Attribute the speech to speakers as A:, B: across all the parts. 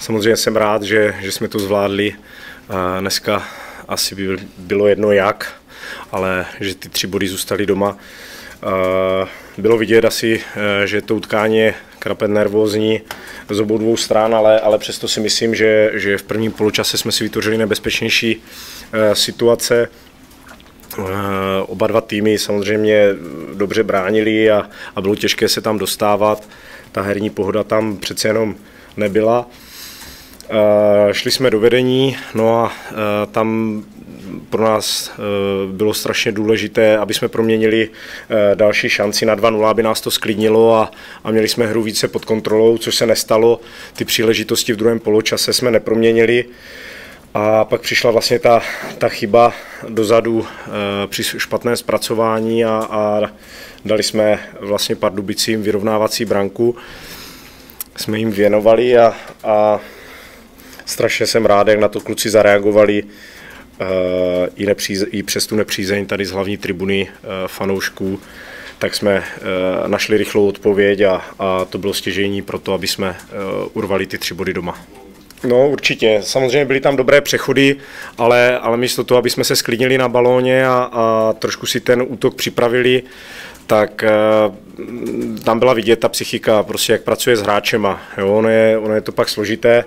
A: Samozřejmě jsem rád, že jsme to zvládli. Dneska asi by bylo jedno jak, ale že ty 3 body zůstaly doma. Bylo vidět asi, že to utkání je krapet nervózní z obou dvou stran, ale přesto si myslím, že v prvním poločase jsme si vytvořili nebezpečnější situace. Oba dva týmy samozřejmě dobře bránili a bylo těžké se tam dostávat. Ta herní pohoda tam přece jenom nebyla. Šli jsme do vedení, no a tam pro nás bylo strašně důležité, aby jsme proměnili další šanci na 2-0, aby nás to sklidnilo a měli jsme hru více pod kontrolou, což se nestalo. Ty příležitosti v druhém poločase jsme neproměnili. A pak přišla vlastně ta chyba dozadu při špatné zpracování a dali jsme vlastně Pardubicím vyrovnávací branku. Jsme jim věnovali a strašně jsem rád, jak na to kluci zareagovali i přes tu nepřízeň tady z hlavní tribuny fanoušků, tak jsme našli rychlou odpověď a to bylo stěžejní pro to, aby jsme urvali ty 3 body doma. No určitě, samozřejmě byly tam dobré přechody, ale místo toho, aby jsme se sklidnili na balóně a trošku si ten útok připravili, tak tam byla vidět ta psychika, prostě jak pracuje s hráčema. Jo, ono je to pak složité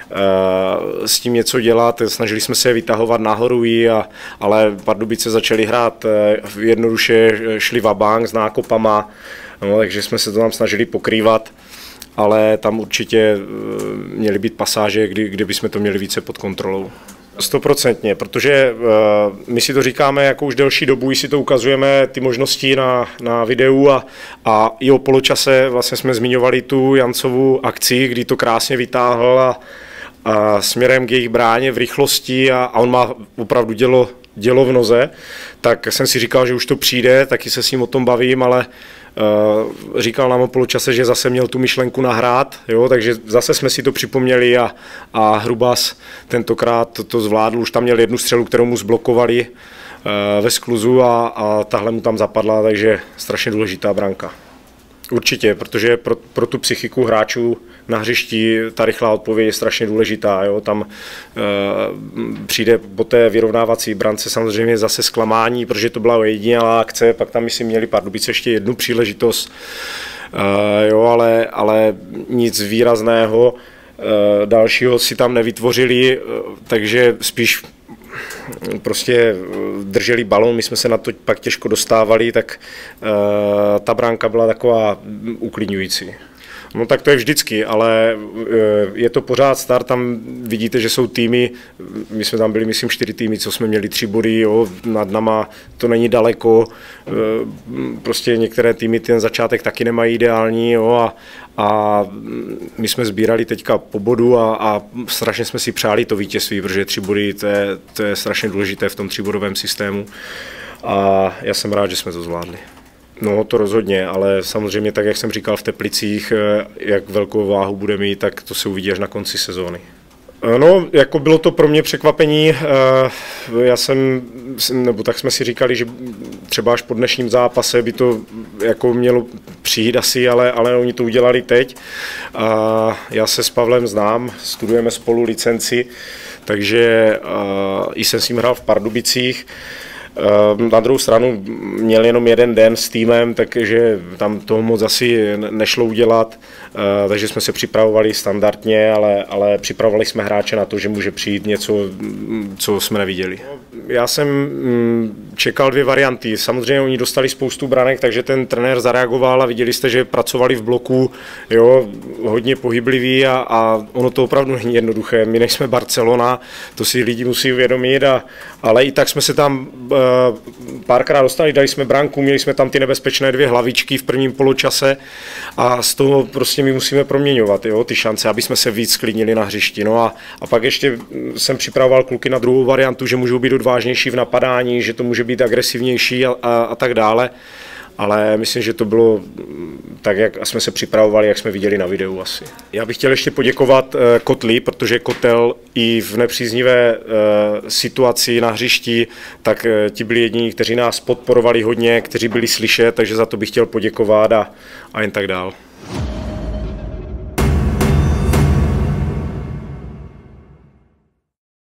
A: s tím něco dělat, snažili jsme se je vytahovat nahoru, ale Pardubice začaly hrát jednoduše, šli vabank s nákopama, no, takže jsme se to tam snažili pokrývat. Ale tam určitě měly být pasáže, kde bychom to měli více pod kontrolou. 100%, protože my si to říkáme jako už delší dobu, si to ukazujeme ty možnosti na videu a i o poločase vlastně jsme zmiňovali tu Jancovu akci, kdy to krásně vytáhl a směrem k jejich bráně v rychlosti a on má opravdu dělo v noze, tak jsem si říkal, že už to přijde, taky se s ním o tom bavím, ale říkal nám o poločase, že zase měl tu myšlenku nahrát, jo, takže zase jsme si to připomněli a Hrubas tentokrát to zvládl, už tam měl jednu střelu, kterou mu zblokovali ve skluzu a tahle mu tam zapadla, takže strašně důležitá branka. Určitě, protože pro tu psychiku hráčů na hřišti ta rychlá odpověď je strašně důležitá. Jo? Tam přijde po té vyrovnávací brance samozřejmě zase zklamání, protože to byla ojedinělá akce, pak tam myslím měli Pardubice ještě jednu příležitost, jo, ale nic výrazného dalšího si tam nevytvořili, takže spíš prostě drželi balón, my jsme se na to pak těžko dostávali, tak ta bránka byla taková uklidňující. No tak to je vždycky, ale je to pořád start, tam vidíte, že jsou týmy, my jsme tam byli, myslím, 4 týmy, co jsme měli 3 body, jo, nad náma to není daleko, prostě některé týmy ten začátek taky nemají ideální, jo, a my jsme sbírali teďka po bodu a strašně jsme si přáli to vítězství, protože 3 body to je strašně důležité v tom 3bodovém systému a já jsem rád, že jsme to zvládli. No to rozhodně, ale samozřejmě tak, jak jsem říkal v Teplicích, jak velkou váhu bude mít, tak to se uvidí až na konci sezóny. No, jako bylo to pro mě překvapení, nebo tak jsme si říkali, že třeba až po dnešním zápase by to jako mělo přijít asi, ale oni to udělali teď. Já se s Pavlem znám, studujeme spolu licenci, takže i jsem s ním hrál v Pardubicích. Na druhou stranu měl jenom jeden den s týmem, takže tam toho moc asi nešlo udělat, takže jsme se připravovali standardně, ale připravovali jsme hráče na to, že může přijít něco, co jsme neviděli. Já jsem čekal 2 varianty. Samozřejmě oni dostali spoustu branek, takže ten trenér zareagoval a viděli jste, že pracovali v bloku, jo, hodně pohybliví a ono to opravdu není jednoduché. My nejsme Barcelona, to si lidi musí uvědomit, ale i tak jsme se tam párkrát dostali, dali jsme branku, měli jsme tam ty nebezpečné 2 hlavičky v prvním poločase a z toho prostě my musíme proměňovat, jo, ty šance, aby jsme se víc sklidnili na hřišti. No a pak ještě jsem připravoval kluky na druhou variantu, že můžou být odvážnější v napadání, že to může být agresivnější a tak dále. Ale myslím, že to bylo tak, jak jsme se připravovali, jak jsme viděli na videu asi. Já bych chtěl ještě poděkovat Kotli, protože Kotel i v nepříznivé situaci na hřišti, tak ti byli jediní, kteří nás podporovali hodně, kteří byli slyšet, takže za to bych chtěl poděkovat a jen tak dál.